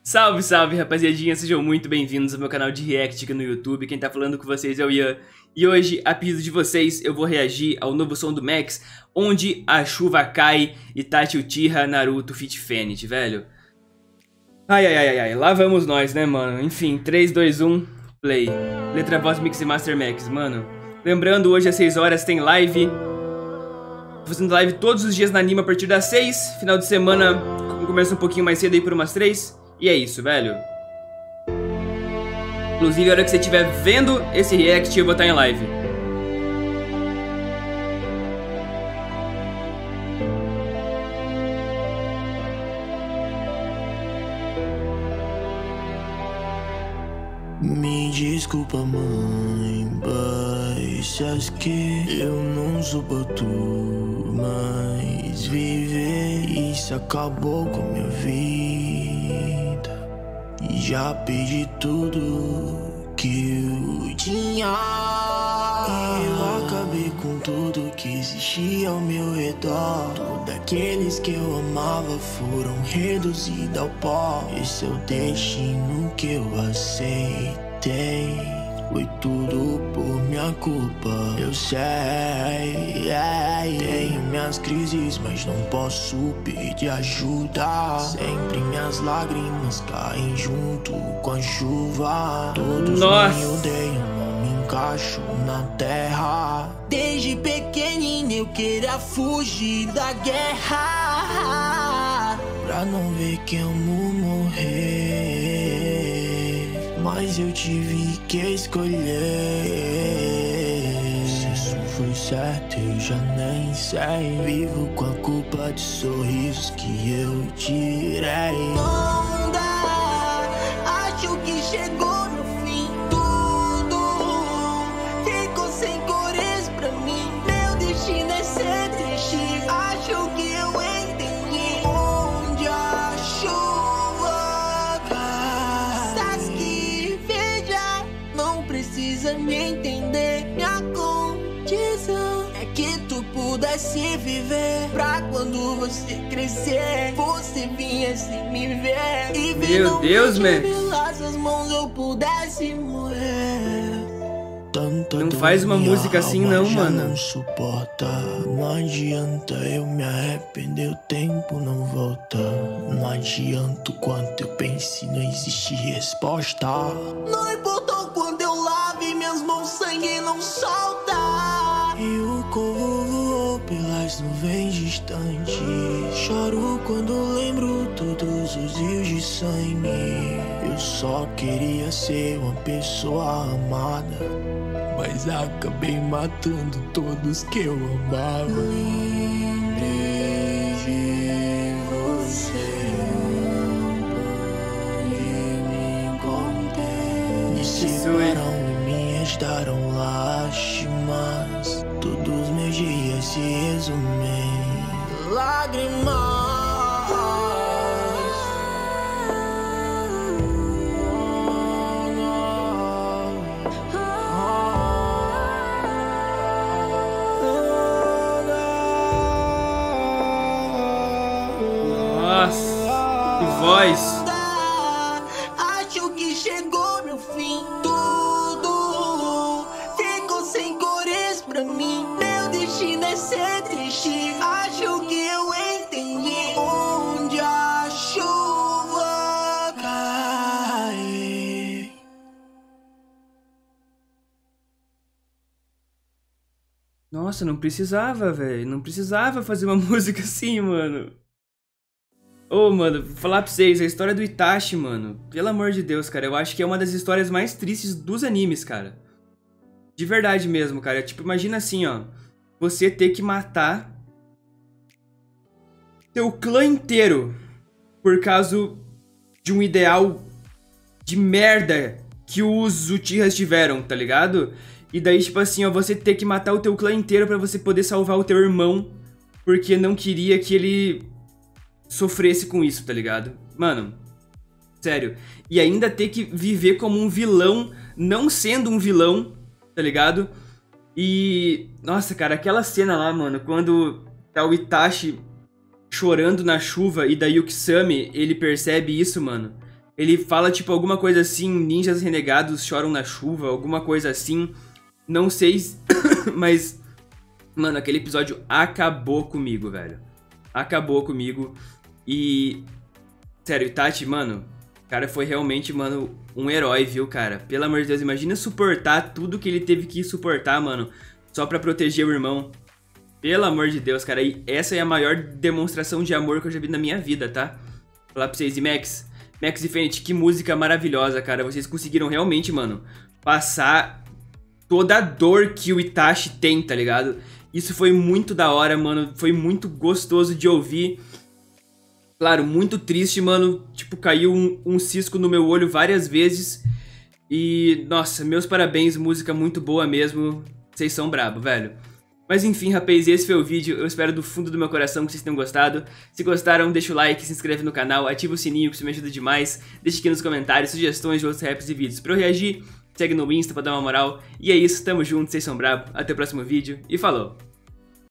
Salve, salve, rapaziadinha, sejam muito bem-vindos ao meu canal de react aqui no YouTube. Quem tá falando com vocês é o Ian. E hoje, a pedido de vocês, eu vou reagir ao novo som do Max, Onde a Chuva Cai, Itachi Uchiha Naruto Feat. Fenty, velho. Ai, lá vamos nós, né, mano? Enfim, 3, 2, 1, play. Letra, voz, mix e master Max, mano. Lembrando, hoje às 6 horas tem live. Tô fazendo live todos os dias na Anima a partir das 6. Final de semana começa um pouquinho mais cedo aí por umas 3. E é isso, velho. Inclusive, a hora que você estiver vendo esse react, eu vou estar em live. Me desculpa, mãe, mas acho que eu não suporto mais viver. Isso acabou com minha vida. E já perdi tudo que eu tinha. Eu acabei com tudo que existia ao meu redor. Todos aqueles que eu amava foram reduzidos ao pó. Esse é o destino que eu aceitei. Foi tudo por minha culpa, eu sei. Tenho minhas crises, mas não posso pedir ajuda. Sempre minhas lágrimas caem junto com a chuva. Todos me odeiam, não me encaixo na terra. Desde pequenino eu queria fugir da guerra, pra não ver que amo morrer. Mas eu tive que escolher. Se isso foi certo eu já nem sei. Vivo com a culpa de sorrisos que eu tirei. Onda, acho que chegou no fim. Tudo ficou sem cores pra mim. Meu destino é ser triste. Acho que eu entendi. Onde a chuva cai. Sasuke, veja, não precisa me entender. Minha condição é que tu pudesse viver, pra quando você crescer, você viesse me ver e ver. Meu Deus, Max, pelas suas mãos eu pudesse morrer. Não faz uma música assim não, mano. Não suporta, não adianta eu me arrepender, o tempo não volta. Não adianta o quanto eu pense, não existe resposta. Não importa o quanto eu lave minhas mãos, sangue não solta. E o corvo voou pelas nuvens distantes. Choro quando lembro todos os rios de sangue. Eu só queria ser uma pessoa amada, mas acabei matando todos que eu amava. Lembrei de você, onde me encontrei. Me seguraram e me restaram lágrimas. Todos meus dias se resumem em lágrimas. Nossa, que voz. Acho que chegou meu fim. Tudo ficou sem cores pra mim. Meu destino é ser triste. Acho que eu entendi. Onde a chuva cai. Nossa, não precisava, velho. Não precisava fazer uma música assim, mano. Ô, mano, vou falar pra vocês, a história do Itachi, mano, pelo amor de Deus, cara, eu acho que é uma das histórias mais tristes dos animes, cara. De verdade mesmo, cara. Tipo, imagina assim, ó, você ter que matar teu clã inteiro por causa de um ideal de merda que os Uchihas tiveram, tá ligado? E daí, tipo assim, ó, você ter que matar o teu clã inteiro pra você poder salvar o teu irmão, porque não queria que ele sofresse com isso, tá ligado? Mano, sério. E ainda ter que viver como um vilão, não sendo um vilão, tá ligado? E... nossa, cara, aquela cena lá, mano, quando tá o Itachi chorando na chuva e daí o Kisame, ele percebe isso, mano. Ele fala, tipo, alguma coisa assim, ninjas renegados choram na chuva, alguma coisa assim. Não sei, mas... Mano, aquele episódio acabou comigo, velho. Acabou comigo. E... Sério, Itachi, mano... O cara foi realmente, mano, um herói, viu, cara? Pelo amor de Deus, imagina suportar tudo que ele teve que suportar, mano. Só pra proteger o irmão. Pelo amor de Deus, cara. E essa é a maior demonstração de amor que eu já vi na minha vida, tá? Vou falar pra vocês. E Max Infinity, que música maravilhosa, cara. Vocês conseguiram realmente, mano, passar toda a dor que o Itachi tem, tá ligado? Isso foi muito da hora, mano. Foi muito gostoso de ouvir. Claro, muito triste, mano. Tipo, caiu um cisco no meu olho várias vezes. E, nossa, meus parabéns. Música muito boa mesmo. Vocês são brabo, velho. Mas enfim, rapaz, esse foi o vídeo. Eu espero do fundo do meu coração que vocês tenham gostado. Se gostaram, deixa o like, se inscreve no canal, ativa o sininho que isso me ajuda demais. Deixa aqui nos comentários sugestões de outros raps e vídeos pra eu reagir. Segue no Insta pra dar uma moral. E é isso, tamo junto, vocês são brabo. Até o próximo vídeo e falou!